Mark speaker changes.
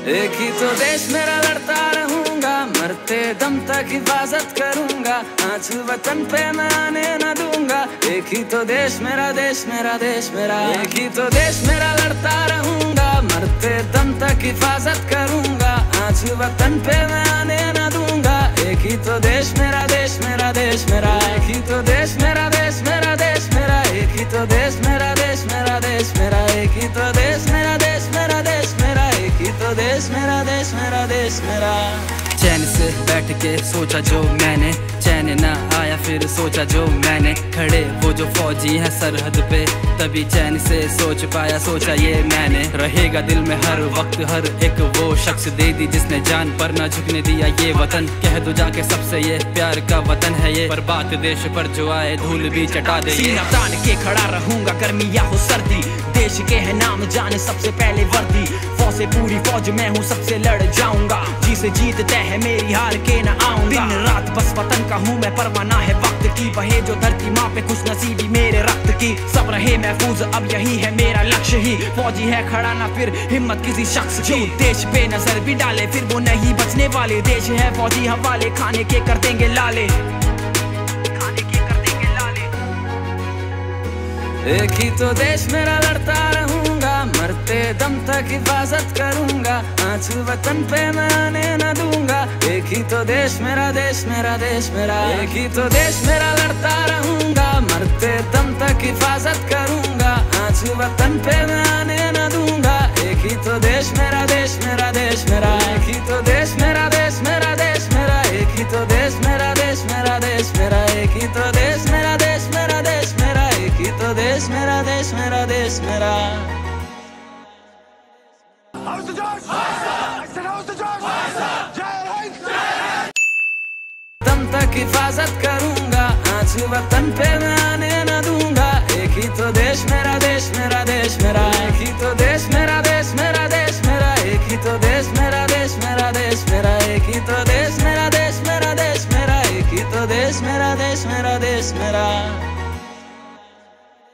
Speaker 1: एक ही तो देश मेरा, लड़ता रहूंगा, मरते दम तक हिफाजत करूंगा, आँच वतन पे मैं आने न दूंगा। एक ही तो देश मेरा, देश मेरा, देश मेरा, एक ही तो देश मेरा, लड़ता रहूंगा, मरते दम तक हिफाजत करूंगा, आँच वतन पे मैं आने न दूंगा। एक ही तो देश मेरा, देश मेरा, देश मेरा, एक ही तो देश मेरा, देश मेरा, देश मेरा, एक ही तो देश मेरा, देश मेरा, देश मेरा, एक ही तो देश मेरा, देश मेरा, देश मेरा, एक ही तो देश मेरा, देश मेरा, देश मेरा।
Speaker 2: चैन से बैठ के सोचा जो मैंने, चैन ना आया फिर सोचा जो मैंने, खड़े वो जो फौजी हैं सरहद पे, तभी चैन से सोच पाया, सोचा ये मैंने। रहेगा दिल में हर वक्त हर एक वो शख्स दे दी जिसने जान पर ना झुकने दिया ये वतन। कह दो जाके सबसे ये प्यार का वतन है ये, पर बात देश पर जो आए धूल भी चटा दे।
Speaker 3: सीना तान के खड़ा रहूंगा गर्मी या हो सर्दी, देश के है नाम जाने सबसे पहले वर्दी। फौज से पूरी फौज में हूँ, सबसे लड़ जाऊंगा, जी से जीत तय है मेरी, हार के न आऊंगा। दिन रात बस वतन का हूँ मैं, परवाना है वक्त की, बहे जो धरती माँ पे खुश नसीबी मेरे रक्त की। सब रहे महफूज अब यही है मेरा लक्ष्य ही, फौजी है खड़ा ना फिर हिम्मत किसी शख्स की। देश पे नजर भी डाले फिर वो नहीं बचने वाले, देश है फौजी हवाले, खाने के कर देंगे लाले, खाने के कर देंगे लाले।
Speaker 1: एक ही तो देश मेरा, लड़ता रहूंगा, मरते दम तक हिफाजत करूंगा, आँच वतन पे मैं आने न दूंगा। एक ही तो देश मेरा, देश मेरा, देश मेरा, एक ही तो देश मेरा, लड़ता रहूंगा, मरते दम तक हिफाजत करूंगा, आँच वतन पे मैं आने न दूंगा। एक ही तो देश मेरा, देश मेरा, देश मेरा, एक ही तो देश मेरा, देश मेरा, देश मेरा, एक ही तो देश मेरा, देश मेरा, देश मेरा, एक ही तो देश मेरा, देश मेरा, देश मेरा, एक ही तो देश मेरा, देश मेरा, देश मेरा। दम तक हिफाजत करूंगा, आँच वतन पे मैं आने न दूंगा। एक ही तो देश मेरा, देश मेरा, देश मेरा, एक ही तो